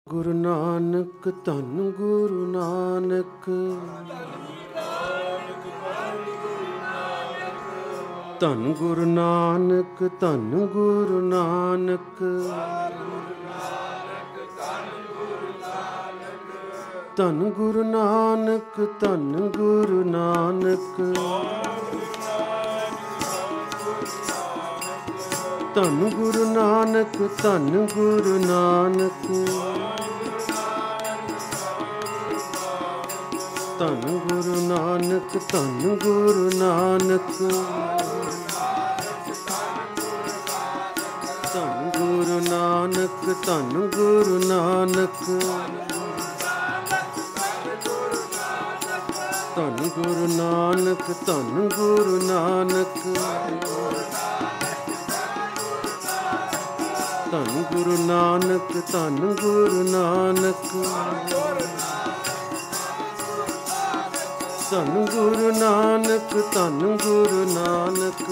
ਗੁਰੂ ਨਾਨਕ ਧੰਨ ਗੁਰੂ ਨਾਨਕ, ਧੰਨ ਗੁਰੂ ਨਾਨਕ, ਧੰਨ ਗੁਰੂ ਨਾਨਕ, ਧੰਨ ਗੁਰੂ ਨਾਨਕ, ਧੰਨ ਗੁਰੂ ਨਾਨਕ, ਧੰਨ ਗੁਰੂ ਨਾਨਕ, ਧੰਨ ਗੁਰੂ ਨਾਨਕ, ਧੰਨ ਗੁਰੂ ਨਾਨਕ, ਧੰਨ ਗੁਰੂ ਨਾਨਕ, ਧੰਨ ਗੁਰੂ ਨਾਨਕ, ਧੰਨ ਗੁਰੂ ਨਾਨਕ, ਧੰਨ ਗੁਰੂ ਨਾਨਕ, ਧੰਨ ਗੁਰੂ ਨਾਨਕ, ਧੰਨ ਗੁਰੂ ਨਾਨਕ, ਧੰਨ ਗੁਰੂ ਨਾਨਕ, ਧੰਨ ਗੁਰੂ ਨਾਨਕ, ਧੰਨ ਗੁਰੂ ਨਾਨਕ,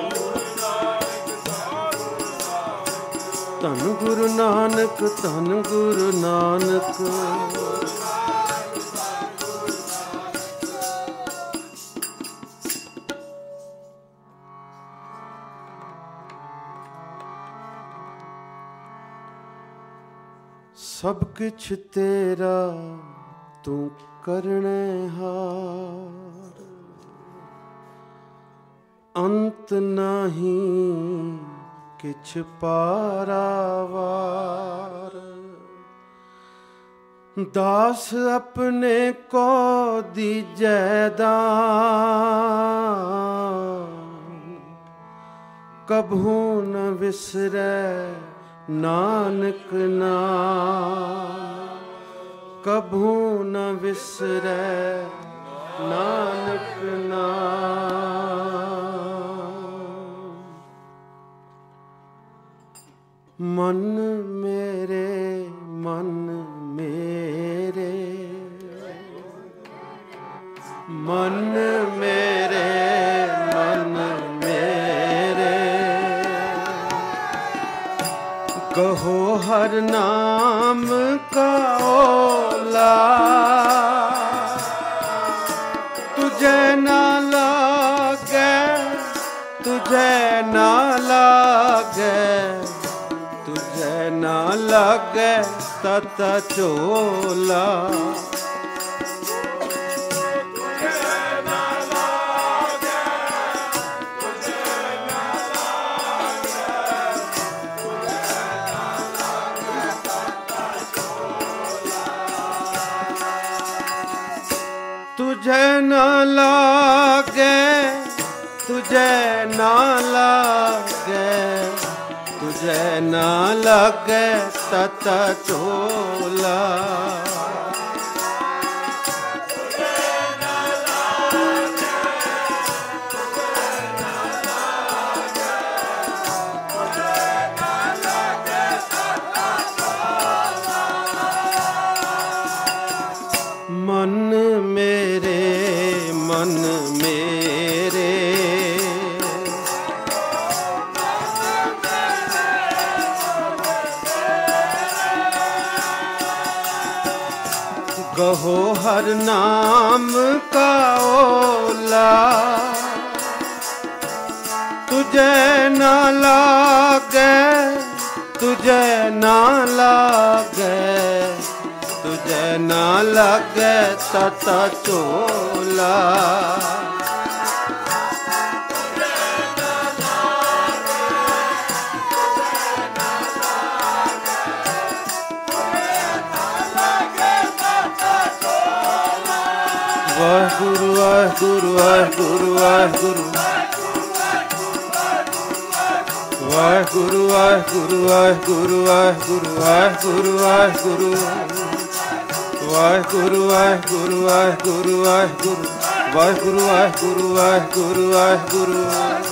ਧੰਨ ਗੁਰੂ ਨਾਨਕ, ਧੰਨ ਗੁਰੂ ਨਾਨਕ, ਸਭ ਕੁਛ ਤੇਰਾ ਤੂੰ ਕਰਨੇ ਹਾਰ, ਅੰਤ ਨਹੀਂ ਕਿਛ ਪਾਰਾਵਾਰ, ਦਾਸ ਆਪਣੇ ਕੋ ਦੀਜੈ ਦਾਨ, ਕਬਹੂ ਨ ਵਿਸਰੈ ਨਾਨਕ ਨਾਮ, ਕਬਹੂ ਨ ਵਿਸਰੈ ਨਾਨਕ ਨਾਮ। ਮਨ ਮੇਰੇ, ਮਨ ਮੇਰੇ, ਮਨ ਮੇਰੇ, ਮਨ ਮੇਰੇ, ਕਹੋ ਹਰ ਨਾਮ ਕਾ ਓਲਾ, ਤੁਝੇ ਨਾ ਲਾਗੈ, ਤੁਝੇ ਨਾ ਲਾਗੈ, ਤੁਝੇ ਨਾ ਲਾਗੈ ਤਤ ਝੋਲਾ, तुझे न लागे, तुझे न लागे, तुझे न लागे तत झोला, मन मेरे, मन मेरे, कहो हर नाम का ओला, तुझे ना लागे, तुझे ना लागे, तुझे ना लगे तत झोला, वाहिगुरु वाहिगुरु वाहिगुरु वाहिगुरु, वाहिगुरु वाहिगुरु वाहिगुरु वाहिगुरु, वाहिगुरु वाहिगुरु, वाहिगुरु वाहिगुरु वाहिगुरु वाहिगुरु, वाहिगुरु वाहिगुरु वाहिगुरु वाहिगुरु,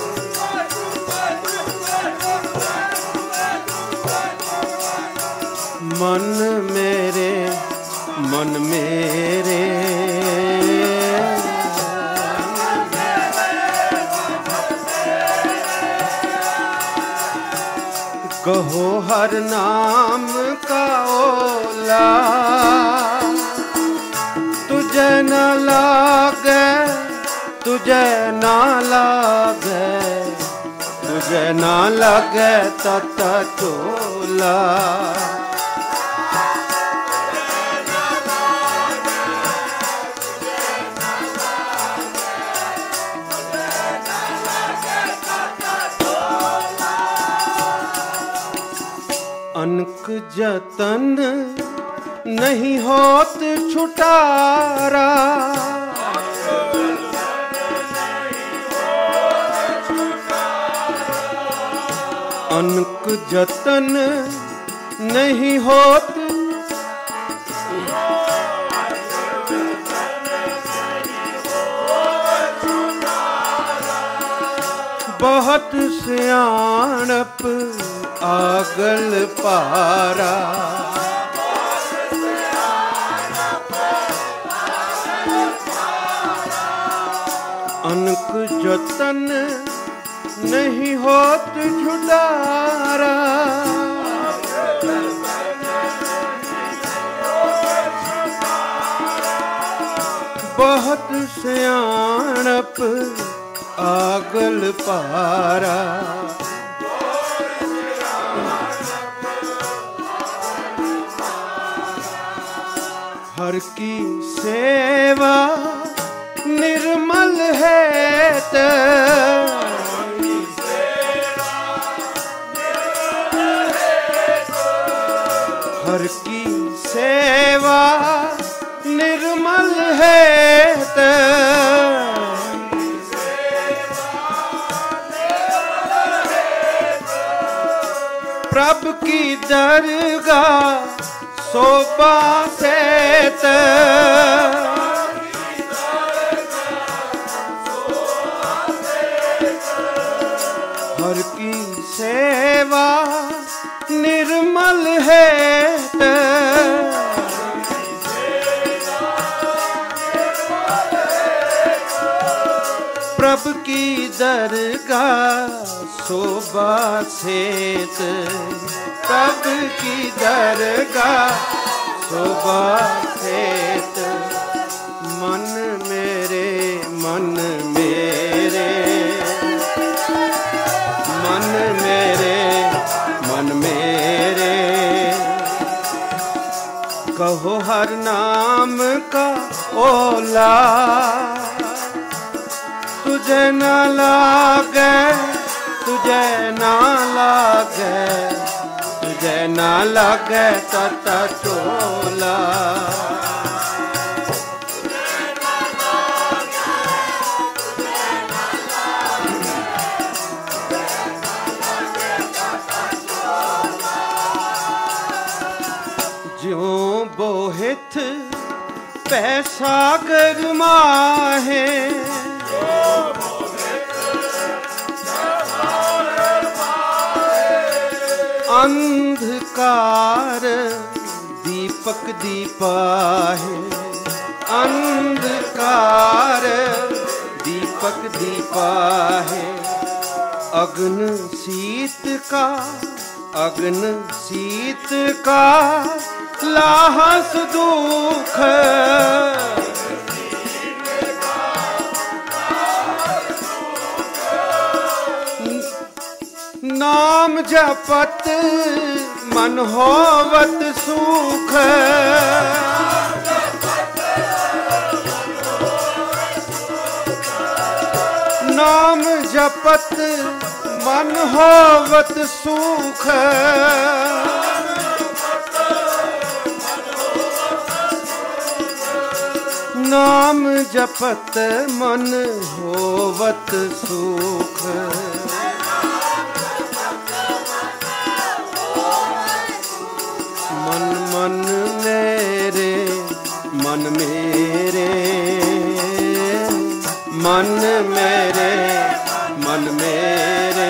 मन मेरे, मन मेरे, कहो हर नाम का ओला, तुझे न लागे, तुझे न लागे, तुझे न लागे तत चोला। अनक जतन नहीं होत छुटारा, अनक जतन नहीं होत, बहुत सियाणप आगल पारा। अनक जतन नहीं होत छुटारा, बहुत सियाणप आगल पारा। हर की सेवा निर्मल है त, हर की सेवा निर्मल है त, प्रभु की दरगाह शोभा सेत, हर की सेवा निर्मल है त, प्रभु की दरगाह शोभा सेत, प्रभु की दरगाह शोभा सेत। मन मेरे, मन मेरे, मन मेरे, मन मेरे, कहो हर नाम का ओला, तुझे न लागे, तुझे न लागे, तुझे न लागे तत चोला। ज्यों बोहित पैसागर माहे, अंधकार दीपक दीपा है, अंधकार दीपक दीपा है। अग्न शीत का, अग्न शीत का लाहस दुख, नाम जपत मन होवत सुख, नाम जपत मन होवत सुख, नाम जपत मन होवत सुख। मन मन मेरे, मन मेरे, मन मेरे, मन मेरे,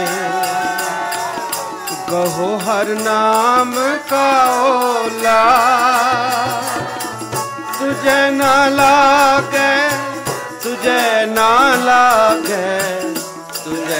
कहो हर नाम का ओला, तुझे ना लागे, तुझे ना लागे, तुझे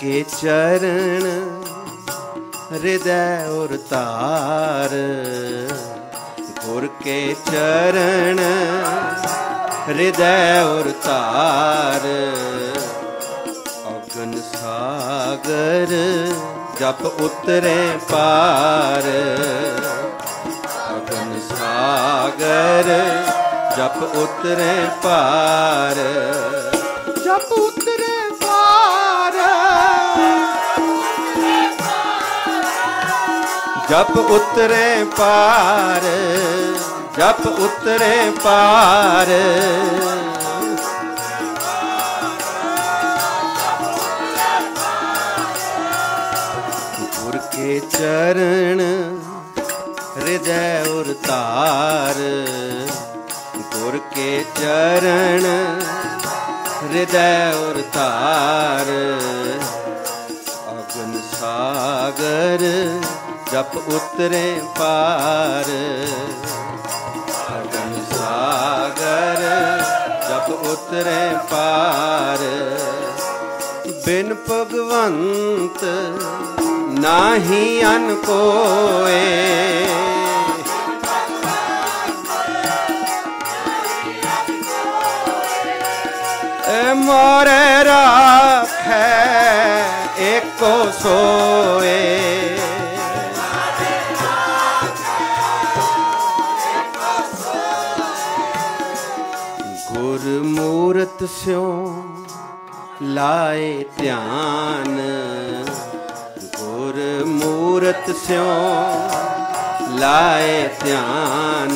के चरण हृदय और तार, गुर के चरण हृदय और तार। अगन सागर जप उतरे पार, अगन सागर जप उतरे पार, जप उतरे पार, जप उतरे पार, जप उतरे पार। गुर के चरण हृदय और तार, गुर के चरण हृदय और तार। अगन सागर जप उतरे पार, अगन सागर जप उतरे पार। बिन भगवंत नाही अन कोय, मोरे राखै एको सोए। गुर मूरत स्यों लाए ध्यान, गुर मूरत स्यों लाए ध्यान,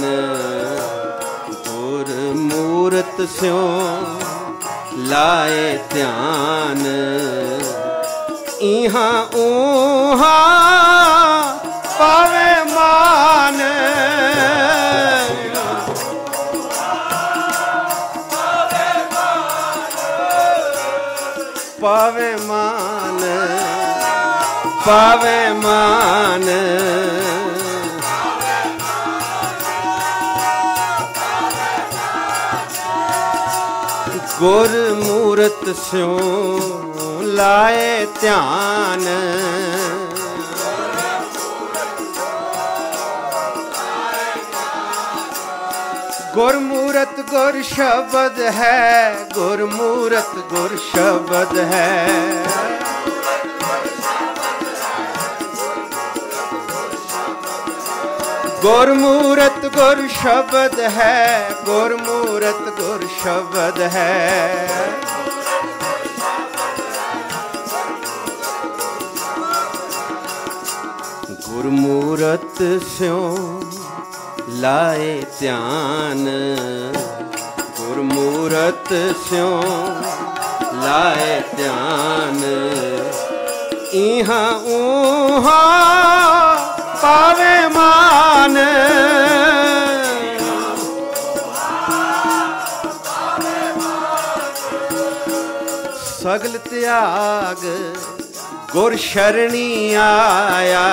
गुर मूरत स्यों लाए ध्यान। इहाँ ऊहाँ पावे मान, पावे मान, पावे मान। गुर मूरत स्यों लाए ध्यान, गुर मूरत गुर शब्द है, गुर मूरत गुर शब्द है। गुर मूरत गुर शब्द है, गुर मूरत गुर शब्द है। गुर मूरत स्यों लाए ध्यान, गुर मूरत स्यों लाए ध्यान। इहाँ ऊहाँ पावे मान, सगल त्याग गुर शरणी आया,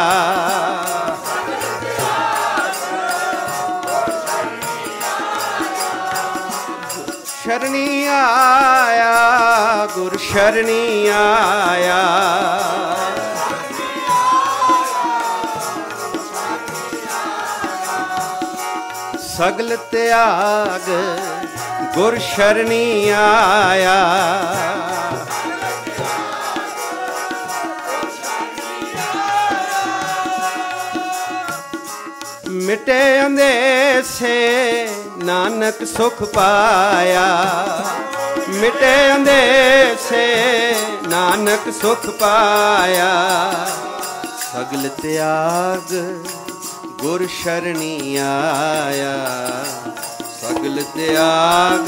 शरणी आया, गुर शरणी आया। सगल त्याग गुर शरणी आया, मिटे अंदेसे नानक सुख पाया, मिटे अंदेसे नानक सुख पाया। सगल त्याग गुर शरणी आया, सगल त्याग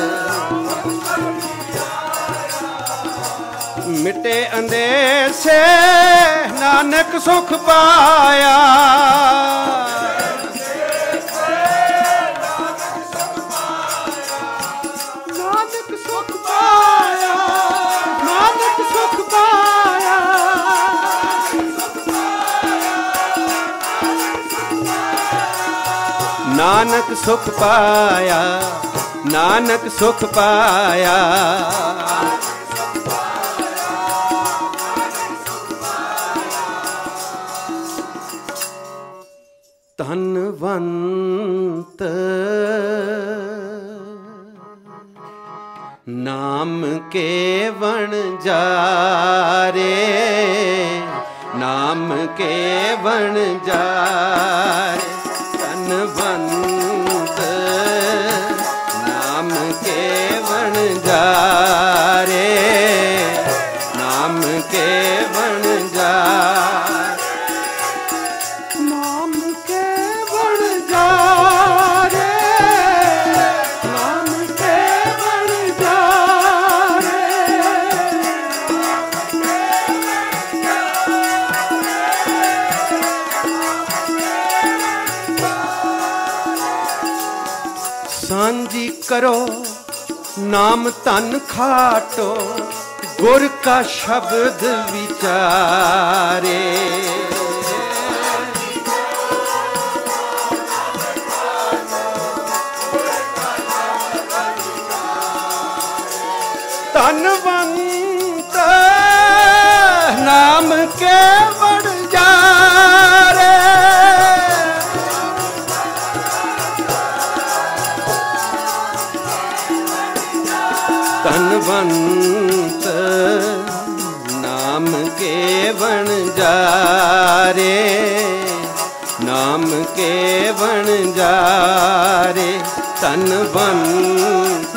मिटे अंदेसे नानक सुख पाया। नानक सुख पाया, नानक सुख पाया। नानक सुख पाया, नानक सुख पाया। ਧਨਵੰਤ ਨਾਮ ਕੇ ਵਣਜਾਰੇ, ਨਾਮ ਕੇ ਵਣਜਾਰੇ। ਧਨਵੰਤ ਨਾਮ ਕੇ ਵਣਜਾਰੇ, ਨਾਮ ਕੇ ਵਣਜਾਰੇ। ਨਾਮ ਕੇ ਵਣਜਾਰੇ, ਨਾਮ ਕੇ ਵਣਜਾਰੇ। ਸਾਂਝੀ ਕਰੋ ਨਾਮ ਧਨ ਖਾਟੋ, ਗੁਰ ਕਾ ਸ਼ਬਦ ਵਿਚਾਰੇ। ਧਨਵੰਤ ਨਾਮ ਕੇ ਵਣਜਾਰੇ, ਧਨਵੰਤ ਨਾਮ ਕੇ ਵਣਜਾਰੇ, ਨਾਮ ਕੇ ਵਣਜਾਰੇ। ਧਨਵੰਤ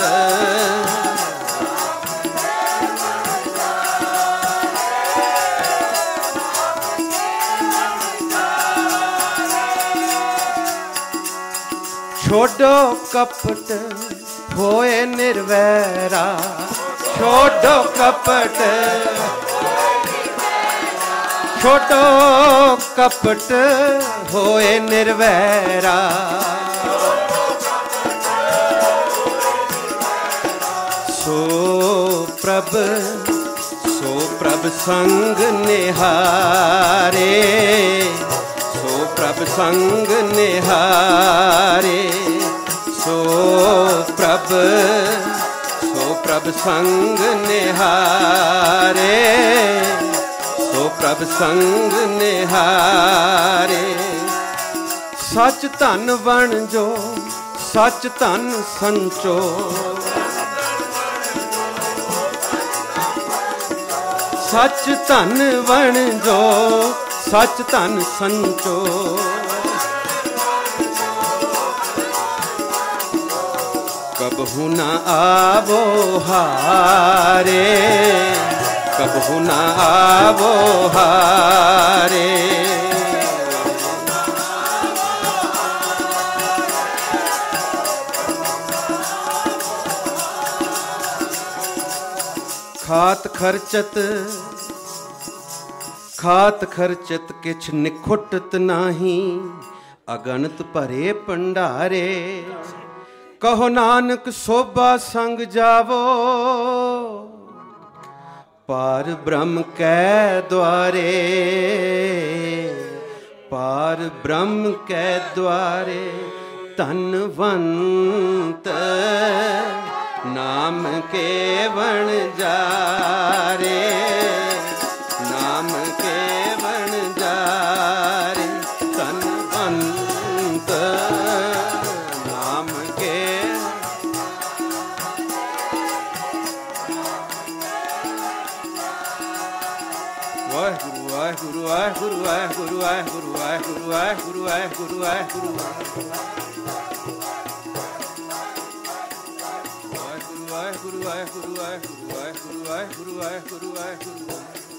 ਛੋਡੋ ਕਪਟ ਹੋਏ ਨਿਰਵੈਰਾ, ਛੋਡੋ ਕਪਟ, ਛੋਡੋ ਕਪਟ ਹੋਏ ਨਿਰਵੈਰਾ। ਸੋ ਪ੍ਰਭ ਸੰਗ ਨਿਹਾਰੇ, ਸੋ ਪ੍ਰਭ ਸੰਗ ਨਿਹਾਰੇ। ਸੋ ਪ੍ਰਭ ਸੰਗ ਨਿਹਾਰੇ, ਸੋ ਪ੍ਰਭ ਸੰਗ ਨਿਹਾਰੇ। ਸੱਚ ਧਨ ਵਣਜੋ, ਸੱਚ ਧਨ ਸੰਚੋ, ਸੱਚ ਧਨ ਵਣਜੋ, ਸੱਚ ਧਨ ਸੰਚੋ। कबहु न आवो हारे, कबहु न आवो हारे। खात खर्चत किछ निखुटत नाही, अगणत भरे भंडारे। कहो नानक शोभा संग जावो, पार ब्रह्म कै द्वारे, पार ब्रह्म कै द्वारे। धनवंत नाम के वणजारे, नाम के वणजारे। धनवंत नाम के वाहिगुरु वाहिगुरु वाहिगुरु वाहिगुरु वाहिगुरु वाहिगुरु वाहिगुरु वाहिगुरु वाहिगुरु वाहिगुरु वाहिगुरु वाहिगुरु वाहिगुरु वाहिगुरु वाहिगुरु वाहिगुरु वाहिगुरु।